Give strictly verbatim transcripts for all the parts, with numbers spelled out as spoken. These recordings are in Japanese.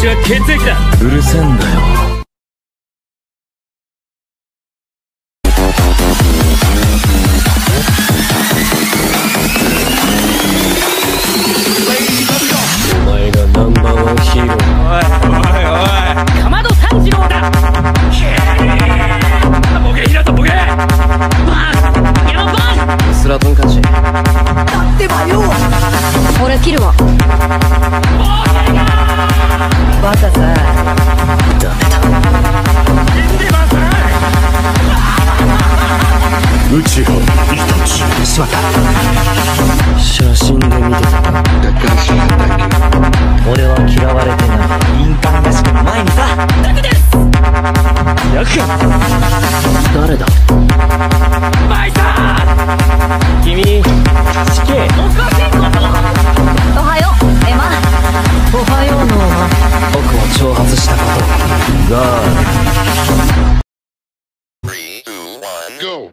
は血液だ。うるせえんだよ。お前がナンバーワンヒーロー。おいおいおい、かまど炭治郎だ。ボケひなとボケ。バンヤマバンスラトンカチ。だってばよ。俺切るわ。バカさ。ダメだ。うちが一つ。しまった。写真で見てた。俺は嫌われてない。印鑑らしく前にさ。ダメです。ヤク誰だ。バイさん。君死刑。おかしいこと。おはようエマ。おはようノーマ。僕を挑発したことが。 three, two, one, go!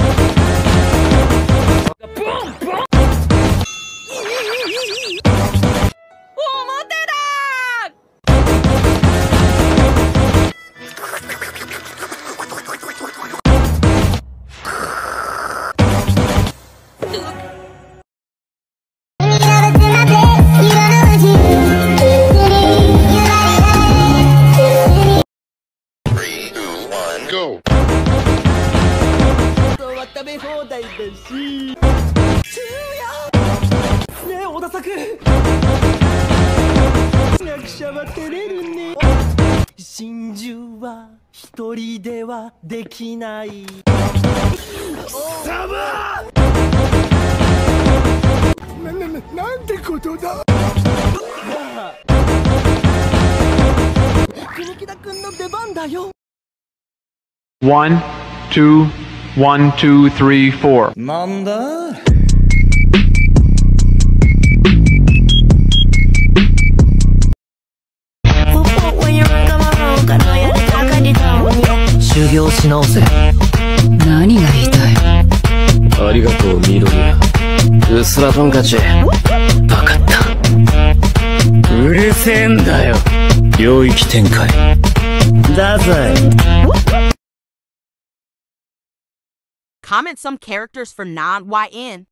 食べ放題だし。ねえ小田作。役者は照れるね。真珠は一人ではできない。サバな、な、な、なんてことだ。国木田くんの出番だよ。 One, two, one, two, three, four. なんだ。修行し直せ。 何が言いたい。 ありがとう緑谷。うすらトンカチ。バカった。うるせえんだよ。領域展開だぜ。 Comment some characters for non-Y N.